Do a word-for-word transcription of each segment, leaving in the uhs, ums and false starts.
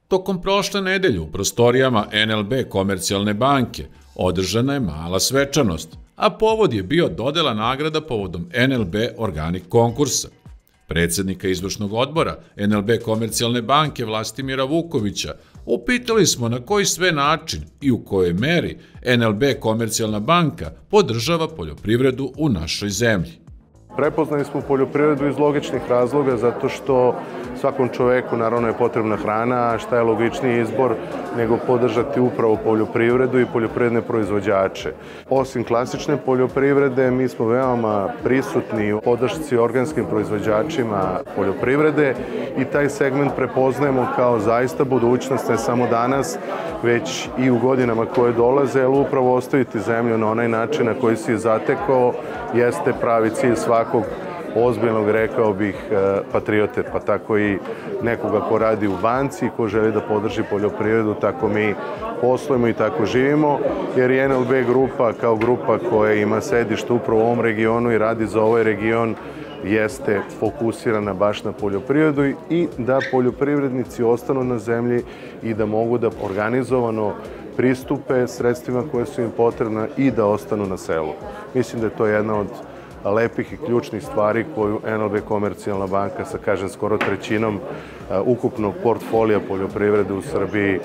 Tokom prošle nedelje u prostorijama en el be Komercijalne banke održana je mala svečanost, a povod je bio dodela nagrada povodom en el be Organik konkursa. Predsednika izvršnog odbora en el be Komercijalne banke Vlastimira Vukovića upitali smo na koji sve način i u kojoj meri en el be Komercijalna banka podržava poljoprivredu u našoj zemlji. Prepoznali smo poljoprivredu iz logičnih razloga zato što svakom čoveku naravno je potrebna hrana, a šta je logičniji izbor nego podržati upravo poljoprivredu i poljoprivredne proizvođače. Osim klasične poljoprivrede, mi smo veoma prisutni u podršci organskim proizvođačima poljoprivrede i taj segment prepoznajemo kao zaista budućnost ne samo danas, već i u godinama koje dolaze, jer upravo ostaviti zemlju na onaj način na koji si je zatekao jeste pravi cilj svakog ozbiljnog, rekao bih, patriote, pa tako i nekoga ko radi u banci i ko želi da podrži poljoprivredu, tako mi poslujemo i tako živimo, jer je en el be grupa kao grupa koja ima sedište upravo u ovom regionu i radi za ovaj region, jeste fokusirana baš na poljoprivredu i da poljoprivrednici ostanu na zemlji i da mogu da organizovano pristupe sredstvima koje su im potrebna i da ostanu na selu. Mislim da je to jedna od lepih i ključnih stvari koju en el be Komercijalna banka sa, kažem, skoro trećinom ukupnog portfolija poljoprivrede u Srbiji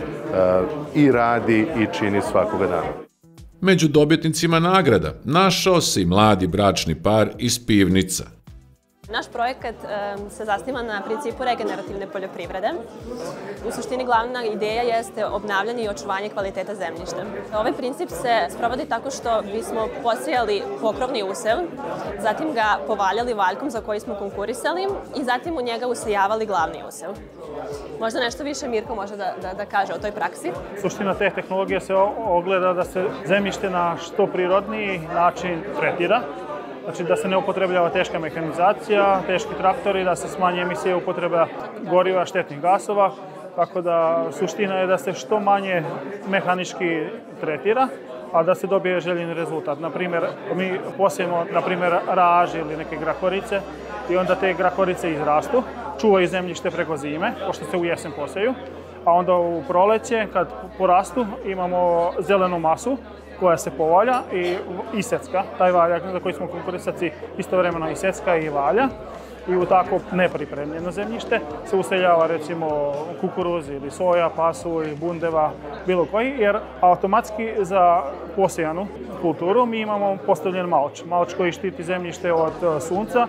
i radi i čini svakoga dana. Među dobitnicima nagrada našao se i mladi bračni par iz Pivnica. Naš projekat se zasniva na principu regenerativne poljoprivrede. U suštini glavna ideja jeste obnavljanje i očuvanje kvaliteta zemljišta. Ovaj princip se sprovodi tako što bismo posejali pokrovni usev, zatim ga povaljali valjkom za koji smo konkurisali i zatim u njega usijavali glavni usev. Možda nešto više Mirko može da, da, da kaže o toj praksi. Suština te tehnologije se ogleda da se zemljište na što prirodniji način tretira. Znači da se ne upotrebljava teška mehanizacija, teški traktori, da se smanje emisije upotreba goriva, štetnih gasova. Tako da suština je da se što manje mehanički tretira, a da se dobije željeni rezultat. Naprimjer, mi posijemo raž ili neke grahorice i onda te grahorice izrastu, čuvaju zemljište preko zime, pošto se u jesen poseju, a onda u proleće, kad porastu, imamo zelenu masu koja se povalja i isecka, taj valjak za koji smo konkurisali istovremeno isecka i valja i u tako nepripremljeno zemljište se useljava recimo kukuruz ili soja, pasulj, bundeva, bilo koji, jer automatski za posejanu kulturu mi imamo postavljen malč, malč koji štiti zemljište od sunca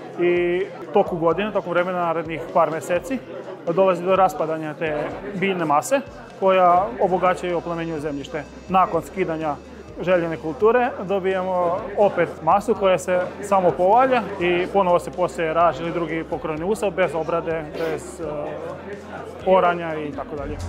i toku godine, tokom vremena narednih par meseci dolazi do raspadanja te biljne mase koja obogaćaju i oplemenjuju zemljište. Nakon skidanja željene kulture dobijamo opet masu koja se samo povalja i ponovo se poseje raž ili drugi pokrovni usav bez obrade, bez uh, oranja i tako dalje.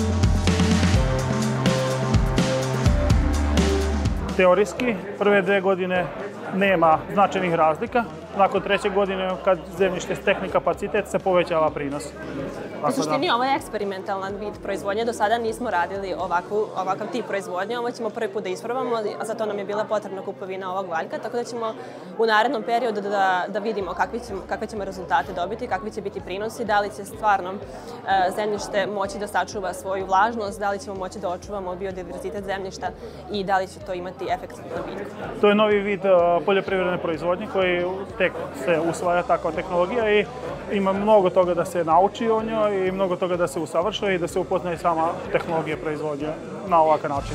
Teorijski, prve dve godine nema značajnih razlika. Nakon treće godine, kad zemljište stekne kapacitet, se povećava prinos. U suštini, ovo je eksperimentalan vid proizvodnje. Do sada nismo radili ovakvu, ovakav tip proizvodnje. Ovo ćemo prvi put da isprobamo, a za to nam je bila potrebna kupovina ovog valjka, tako da ćemo u narednom periodu da, da vidimo kakvi ćemo, kakve ćemo rezultate dobiti, kakvi će biti prinosi, da li će stvarno e, zemljište moći da sačuva svoju vlažnost, da li ćemo moći da očuvamo biodiverzitet zemljišta i da li će to imati efekt na biljku. To je novi vid poljoprivredne proizvodnje koji tek se usvaja takva tehnologija i ima mnogo toga da se nauči o njoj i mnogo toga da se usavršuje i da se upoznaje sama tehnologija proizvodnje na ovakav način.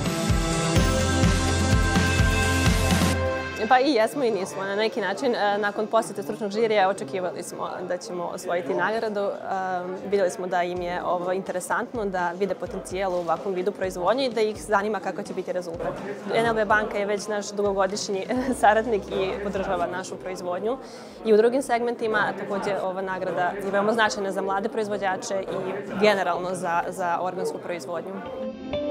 Pa i jesmo i nismo. Na neki način, nakon posete stručnog žirija, očekivali smo da ćemo osvojiti nagradu. Vidjeli smo da im je ovo interesantno, da vide potencijal u ovakvom vidu proizvodnje i da ih zanima kako će biti rezultat. en el be banka je već naš dugogodišnji saradnik i podržava našu proizvodnju. I u drugim segmentima također ova nagrada je veoma značajna za mlade proizvođače i generalno za, za organsku proizvodnju.